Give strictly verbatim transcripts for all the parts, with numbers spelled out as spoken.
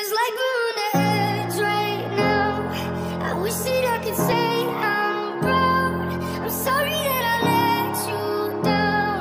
Feels like we're on the edge right now. I wish that I could say I'm proud. I'm sorry that I let you down,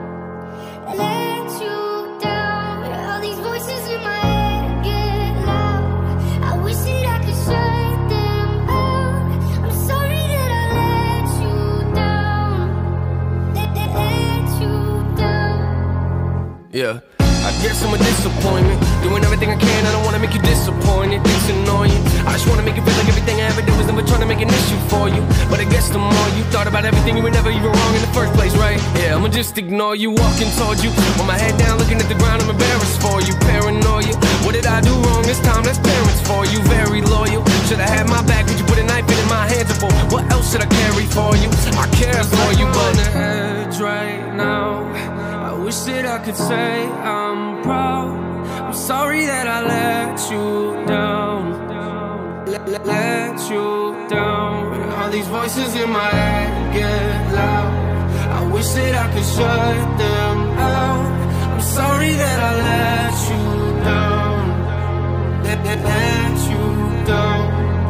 let you down. All these voices in my head get loud. I wish that I could shut them out. I'm sorry that I let you down, let, let, let you down. Yeah, I guess I'm a disappointment. Doing everything I can, I don't wanna make you disappointed. It's annoying. I just wanna make it feel like everything I ever did was never trying to make an issue for you. But I guess the more you thought about everything, you were never even wrong in the first place, right? Yeah, I'ma just ignore you, walking towards you with my head down, looking at the ground. I'm embarrassed for you, paranoia. What did I do wrong this time? That's parents for you, very loyal. Should I have my back? Would you put a knife in my hands for? What else should I carry for you? I care for you, but on the edge right now. I wish that I could say I'm proud. I'm sorry that I let you down, let, let, let you down. All these voices in my head get loud. I wish that I could shut them out. I'm sorry that I let you down, let, let, let you down.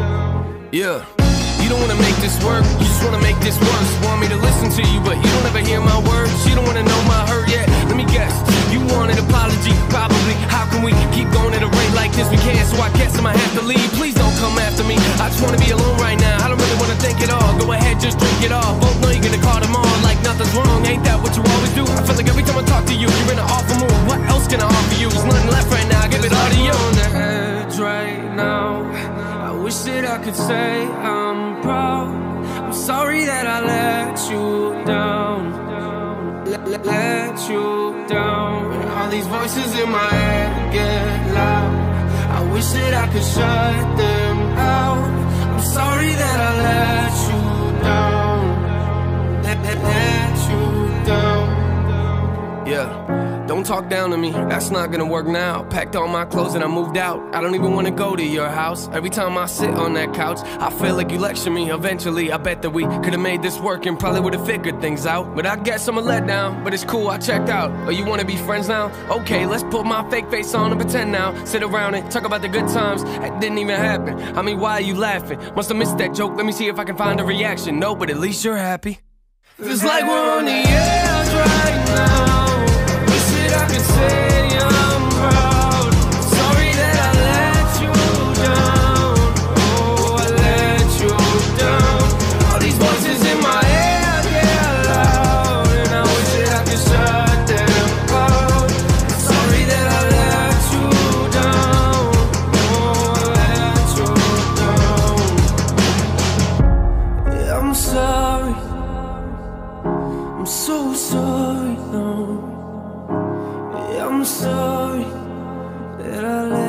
Yeah. You don't wanna make this work, you just wanna make this worse. Want me to listen to you, but you don't ever hear my words. You don't wanna know my hurt yet. Let me guess, you want an apology, probably. How can we keep going at a rate like this? We can't, so I guess I might have to leave. Please don't come after me, I just wanna be alone right now. I don't really wanna think at all, go ahead, just drink it all. Both know you're gonna call them on like nothing's wrong. Ain't that what you always do? I feel like every time I talk to you, you're in an awful mood. What else can I offer you? There's nothing left right now, I give it all to you. On the edge right now. I wish that I could say I'm proud. I'm sorry that I let you down, let, let, let you down. All these voices in my head get loud. I wish that I could shut them out. I'm sorry that I let you down, let, let, let you down. Yeah. Don't talk down to me, that's not gonna work now. Packed all my clothes and I moved out. I don't even wanna go to your house. Every time I sit on that couch, I feel like you lecture me. Eventually, I bet that we could've made this work and probably would've figured things out. But I guess I'm a letdown, but it's cool, I checked out. Oh, you wanna be friends now? Okay, let's put my fake face on and pretend now. Sit around and talk about the good times that didn't even happen. I mean, why are you laughing? Must've missed that joke, let me see if I can find a reaction. No, but at least you're happy. Feels like we're on the edge right now. I could say I'm proud. Sorry that I let you down. Oh, I let you down. All these voices in my head get loud, and I wish that I could shut them out. Sorry that I let you down. Oh, I let you down. Yeah, I'm sorry. I'm so sorry now. I'm sorry that I let